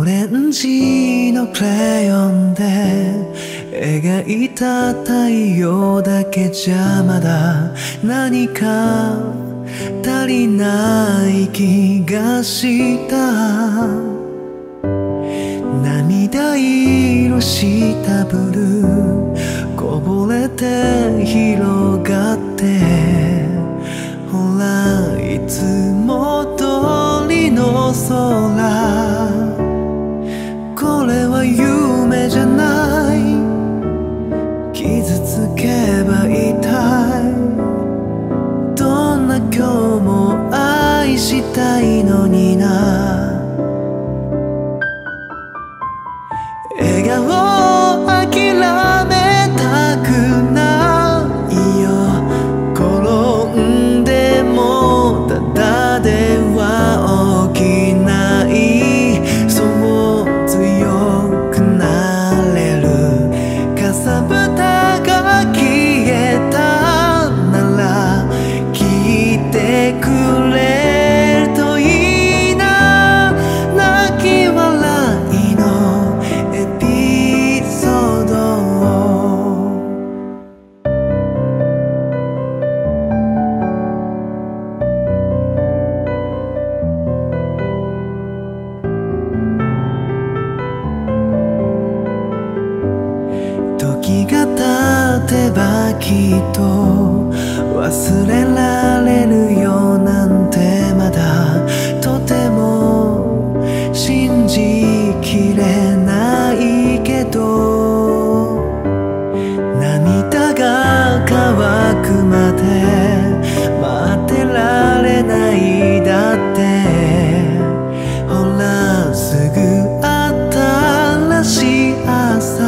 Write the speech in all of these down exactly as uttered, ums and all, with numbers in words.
オレンジのクレヨンで描いた太陽だけじゃまだ何か足りない気がした。涙色したブルーこぼれて広がって、ほらいつも通りの空、これは夢じゃない、傷つけば痛い、どんな今日も愛したいのにな。笑顔諦めたくないよ、転んでもただでは起きない、そう強くなれる。かさぶたが消えたなら聞いてくれるといいな。泣き笑いのエピソードを時が経てばきっと忘れられるよなんてまだとても信じきれないけど、涙が乾くまで待ってられないだって、ほらすぐ新しい朝、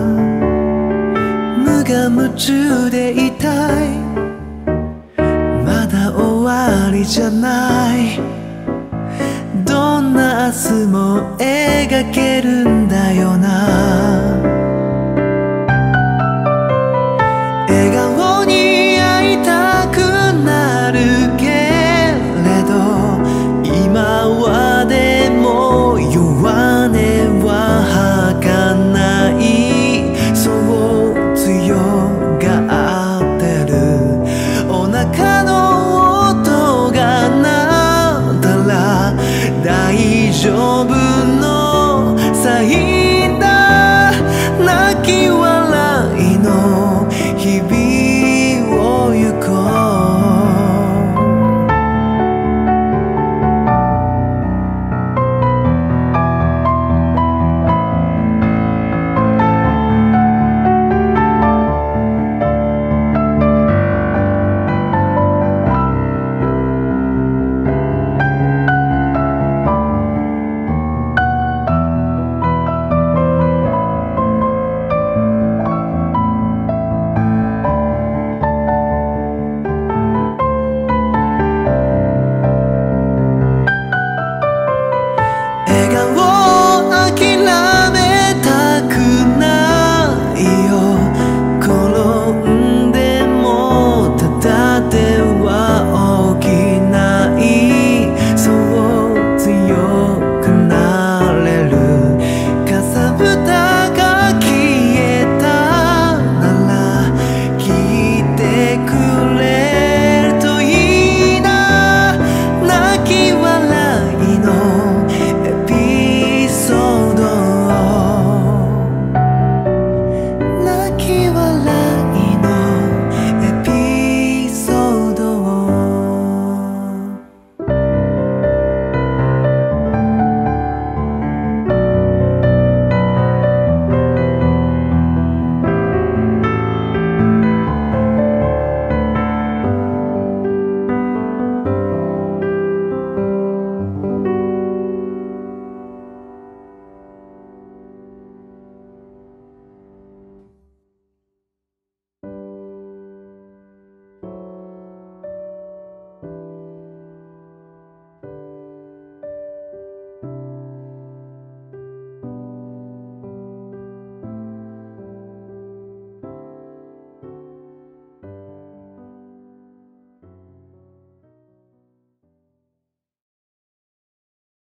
無我夢中でいたい、まだ終わりじゃない、どんな明日も描けるんだよな。